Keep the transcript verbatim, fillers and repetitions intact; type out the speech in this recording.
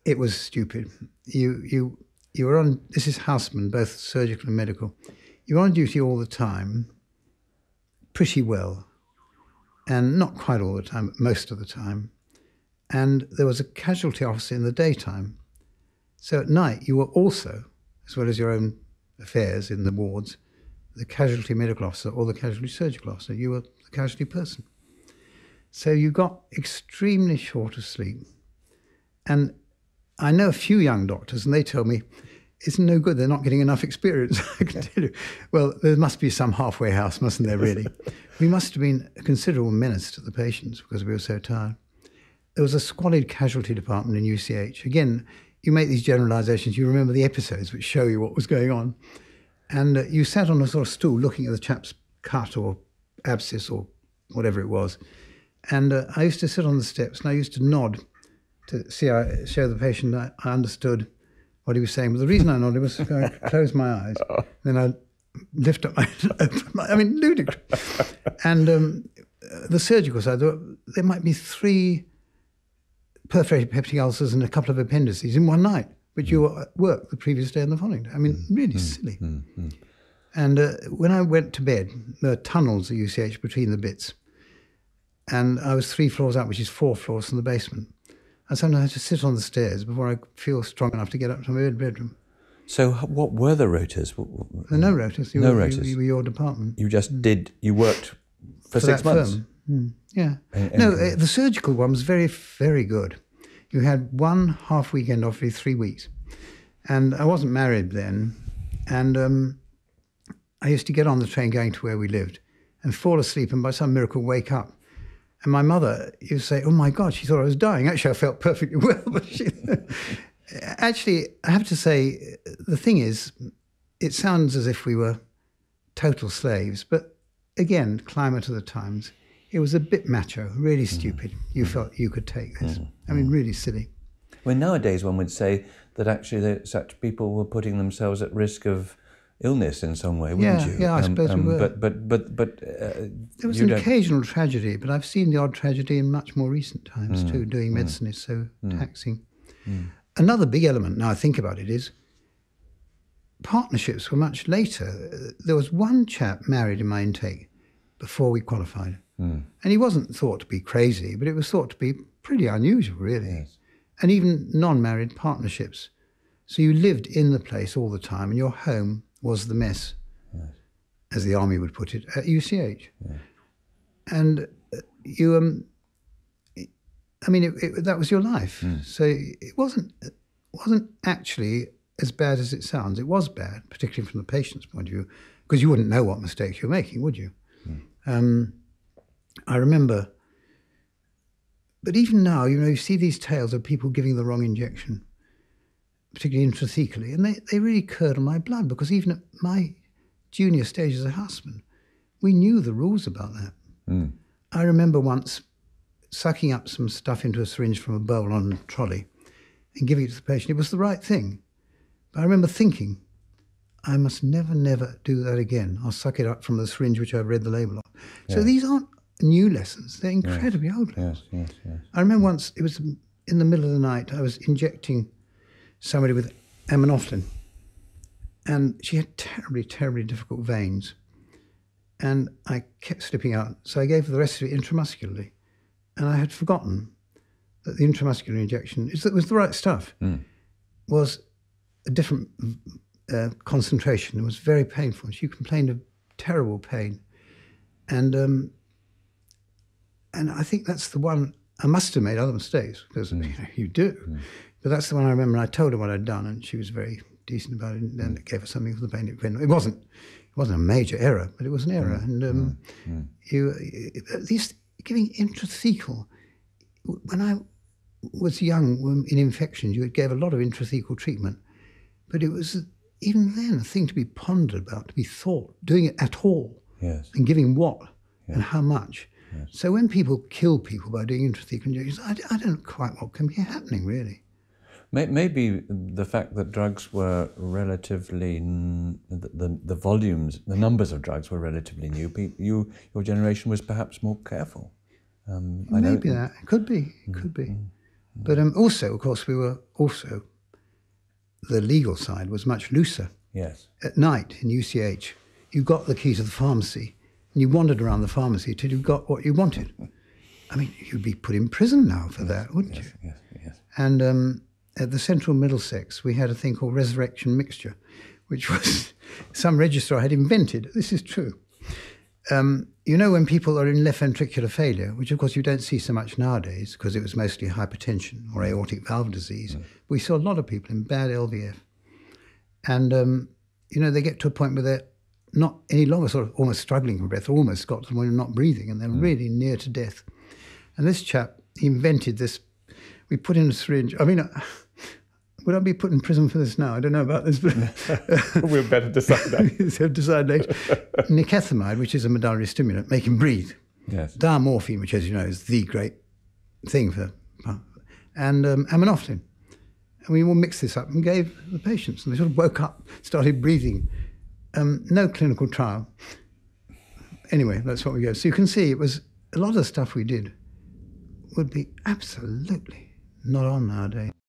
It was stupid. You, you, you were on, this is houseman, both surgical and medical. You were on duty all the time, pretty well, and not quite all the time, but most of the time. And there was a casualty officer in the daytime. So at night, you were also, as well as your own affairs in the wards, the casualty medical officer or the casualty surgical officer. You were the casualty person. So you got extremely short of sleep. And I know a few young doctors, and they tell me, it's no good, they're not getting enough experience, I can tell you. Well, there must be some halfway house, mustn't there, really? We must have been a considerable menace to the patients because we were so tired. There was a squalid casualty department in U C H. Again, you make these generalisations, you remember the episodes which show you what was going on. And uh, you sat on a sort of stool looking at the chap's cut or abscess or whatever it was. And uh, I used to sit on the steps and I used to nod to see, I show the patient I, I understood what he was saying. But the reason I nodded was to close my eyes. Then I'd lift up my, I mean, ludicrous. And um, the surgical side, there, there might be three perforated peptic ulcers and a couple of appendices in one night, but you were at work the previous day and the following day. I mean, really mm, silly. Mm, mm. And uh, when I went to bed, there were tunnels at U C H between the bits. And I was three floors up, which is four floors from the basement. And sometimes I had to sit on the stairs before I feel strong enough to get up to my bedroom. So what were the rotas? There were no rotas. You no were, rotas. You, you were your department. You just mm. did, you worked for, for six that months? Firm. Mm. Yeah. And, and, no, uh, the surgical one was very, very good. You had one half weekend off every three weeks. And I wasn't married then. And um, I used to get on the train going to where we lived and fall asleep and by some miracle wake up. And my mother used to say, oh my God, she thought I was dying. Actually, I felt perfectly well. But she, actually, I have to say, the thing is, it sounds as if we were total slaves. But again, climate of the times, it was a bit macho, really stupid. Mm. You felt you could take this. Mm. I mean, really silly. Well, nowadays one would say that actually that such people were putting themselves at risk of illness in some way, wouldn't yeah, you? Yeah, I um, suppose um, we were. But, but, but, but uh, there was an don't... occasional tragedy, but I've seen the odd tragedy in much more recent times mm. too. Doing medicine mm. is so mm. taxing. Mm. Another big element, now I think about it, is partnerships were much later. There was one chap married in my intake before we qualified. Mm. And he wasn't thought to be crazy, but it was thought to be pretty unusual, really. Yes. And even non-married partnerships. So you lived in the place all the time, and your home was the mess, yes. as the army would put it, at U C H. Yes. And you, um, I mean, it, it, that was your life. Mm. So it wasn't, it wasn't actually as bad as it sounds. It was bad, particularly from the patient's point of view, because you wouldn't know what mistakes you were making, would you? Mm. Um, I remember, but even now, you know, you see these tales of people giving the wrong injection, particularly intrathecally, and they, they really curdle my blood, because even at my junior stage as a houseman, we knew the rules about that. Mm. I remember once sucking up some stuff into a syringe from a bowl on a trolley and giving it to the patient. It was the right thing. But I remember thinking, I must never, never do that again. I'll suck it up from the syringe which I've read the label of. Yes. So these aren't new lessons. They're incredibly yes. old lessons. Yes, yes, yes. I remember once, it was in the middle of the night, I was injecting somebody with aminophylline, and she had terribly, terribly difficult veins. And I kept slipping out. So I gave her the rest of it intramuscularly. And I had forgotten that the intramuscular injection, it was the right stuff, mm. was a different uh, concentration. It was very painful. She complained of terrible pain. And um, and I think that's the one, I must have made other mistakes, because mm. you know, you do. Mm. But that's the one I remember, and I told her what I'd done, and she was very decent about it, and then it gave her something for the pain. It wasn't, it wasn't a major error, but it was an error. Mm. And um, mm. you, at least giving intrathecal, when I was young in infections, you gave a lot of intrathecal treatment, but it was, even then, a thing to be pondered about, to be thought, doing it at all, yes. and giving what, yes. and how much. Yes. So when people kill people by doing intrathecal injections, I, I don't know quite what can be happening, really. Maybe the fact that drugs were relatively, the, the, the volumes, the numbers of drugs were relatively new. You, your generation was perhaps more careful. Um, I Maybe know, that. It could be. It could be. But um, also, of course, we were also, the legal side was much looser. Yes. At night in U C H, you got the key to the pharmacy and you wandered around the pharmacy till you got what you wanted. I mean, you'd be put in prison now for yes, that, wouldn't yes, you? Yes, yes. And um, at the Central Middlesex, we had a thing called resurrection mixture, which was some registrar had invented. This is true. Um, you know, when people are in left ventricular failure, which of course you don't see so much nowadays because it was mostly hypertension or aortic valve disease, mm. we saw a lot of people in bad L V F. And, um, you know, they get to a point where they're not any longer sort of almost struggling for breath, almost got to the point of not breathing, and they're mm. really near to death. And this chap, he invented this. We put in a syringe. I mean, uh, would I be put in prison for this now? I don't know about this, but we'll better decide that. So decide later. Nicothamide, which is a medullary stimulant, make him breathe. Yes. Diamorphine, which, as you know, is the great thing for, and um, aminophylline. And we all mixed this up and gave the patients, and they sort of woke up, started breathing. Um, no clinical trial. Anyway, that's what we go. So you can see it was a lot of the stuff we did would be absolutely not on nowadays.